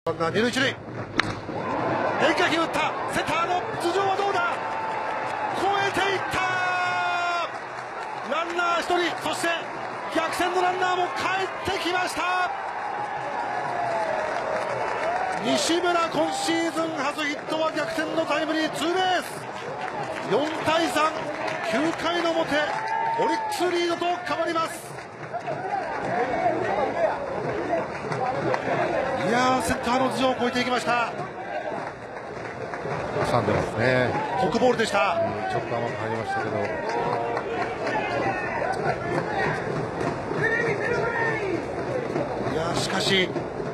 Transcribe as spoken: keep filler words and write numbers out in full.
ランナー二塁一塁、変化球打った、センターの頭上はどうだ、越えていった、ランナー一人、そして逆転のランナーも帰ってきました。西村、今シーズン初ヒットは逆転のタイムリーツーベース。よんたいさん、きゅうかいの表、オリックスリードと変わります。いやー、センターの頭上を越えていきました。 挟んでますね。 フォークボールでした。 うん、ちょっと甘く入りましたけど。 いやー、しかし